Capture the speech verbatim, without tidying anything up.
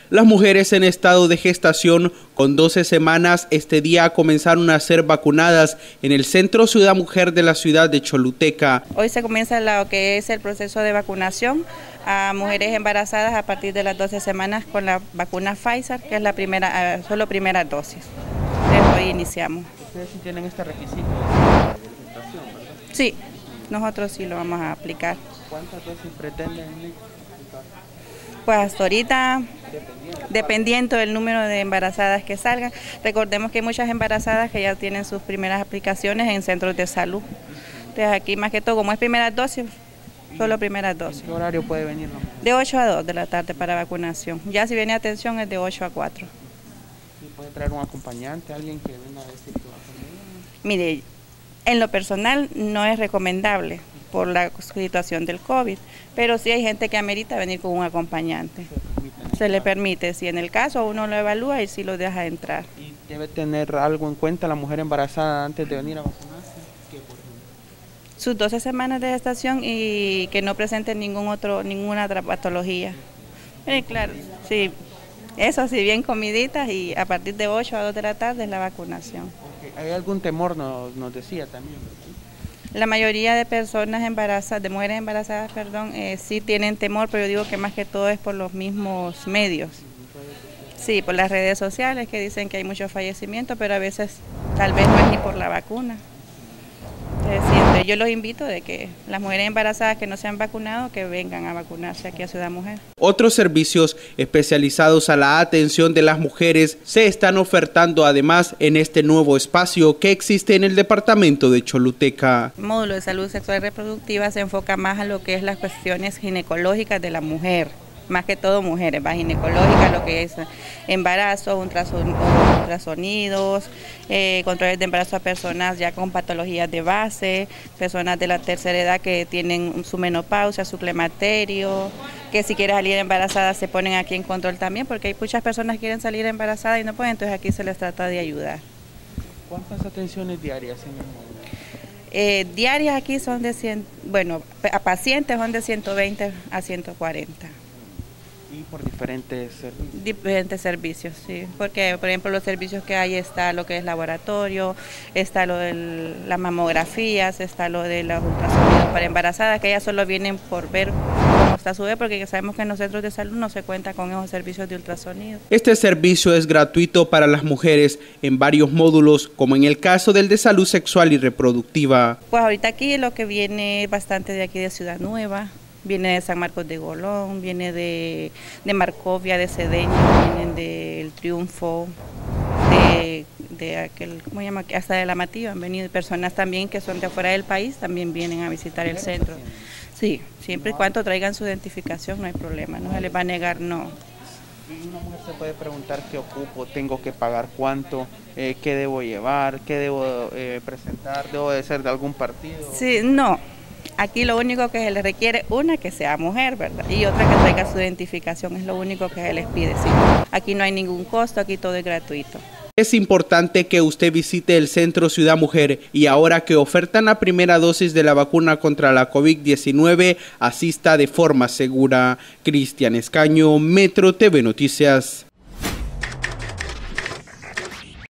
Las mujeres en estado de gestación con doce semanas este día comenzaron a ser vacunadas en el Centro Ciudad Mujer de la ciudad de Choluteca. Hoy se comienza lo que es el proceso de vacunación a mujeres embarazadas a partir de las doce semanas con la vacuna Pfizer, que es la primera, solo primera dosis. Desde hoy iniciamos. ¿Ustedes sí tienen este requisito de gestación, verdad? Sí, nosotros sí lo vamos a aplicar. ¿Cuántas dosis pretenden aplicar? Pues hasta ahorita, dependiendo del número de embarazadas que salgan, recordemos que hay muchas embarazadas que ya tienen sus primeras aplicaciones en centros de salud. Entonces aquí más que todo, como es primera dosis, solo primera dosis. ¿Qué horario puede venir? ¿No? De ocho a dos de la tarde para vacunación. Ya si viene atención es de ocho a cuatro. ¿Y puede traer un acompañante, alguien que venga a decir que va a comer? Mire, en lo personal no es recomendable por la situación del COVID, pero sí hay gente que amerita venir con un acompañante. Se, Se le permite, si en el caso uno lo evalúa y sí lo deja entrar. ¿Y debe tener algo en cuenta la mujer embarazada antes de venir a vacunarse? ¿Qué, por ejemplo? Sus doce semanas de gestación y que no presente ningún otro, ninguna otra patología. Eh, claro, sí, eso sí, bien comiditas y a partir de ocho a dos de la tarde es la vacunación. Okay. ¿Hay algún temor, nos, nos decía también? La mayoría de personas embarazadas, de mujeres embarazadas, perdón, eh, sí tienen temor, pero yo digo que más que todo es por los mismos medios. Sí, por las redes sociales que dicen que hay muchos fallecimientos, pero a veces tal vez no es ni por la vacuna. Entonces, siempre yo los invito de que las mujeres embarazadas que no se han vacunado, que vengan a vacunarse aquí a Ciudad Mujer. Otros servicios especializados a la atención de las mujeres se están ofertando además en este nuevo espacio que existe en el departamento de Choluteca. El módulo de salud sexual y reproductiva se enfoca más a lo que es las cuestiones ginecológicas de la mujer. Más que todo mujeres, va ginecológica, lo que es embarazo, ultrasonidos, eh, controles de embarazo a personas ya con patologías de base, personas de la tercera edad que tienen su menopausia, su climaterio, que si quieren salir embarazadas se ponen aquí en control también, porque hay muchas personas que quieren salir embarazadas y no pueden, entonces aquí se les trata de ayudar. ¿Cuántas atenciones diarias en el módulo? Eh, diarias aquí son de cien, bueno, a pacientes son de ciento veinte a ciento cuarenta. Y por diferentes servicios. Diferentes servicios, sí, porque por ejemplo los servicios que hay está lo que es laboratorio, está lo de las mamografías, está lo de los ultrasonidos para embarazadas, que ellas solo vienen por ver cómo está su bebé, porque sabemos que en los centros de salud no se cuenta con esos servicios de ultrasonido. Este servicio es gratuito para las mujeres en varios módulos, como en el caso del de salud sexual y reproductiva. Pues ahorita aquí lo que viene bastante de aquí de Ciudad Nueva. Viene de San Marcos de Golón, viene de, de Marcovia, de Cedeño, vienen del Triunfo, de, de aquel, ¿cómo se llama? Hasta de La Mativa han venido personas también que son de afuera del país, también vienen a visitar el centro. Sí, siempre y cuando traigan su identificación no hay problema, no se les va a negar, no. Y una mujer se puede preguntar qué ocupo, tengo que pagar cuánto, eh, qué debo llevar, qué debo eh, presentar, debo de ser de algún partido. Sí, no. Aquí lo único que se le requiere, una, que sea mujer, ¿verdad? Y otra, que traiga su identificación, es lo único que se les pide. Sí. Aquí no hay ningún costo, aquí todo es gratuito. Es importante que usted visite el Centro Ciudad Mujer y ahora que ofertan la primera dosis de la vacuna contra la COVID diecinueve, asista de forma segura. Cristian Escaño, Metro T V Noticias.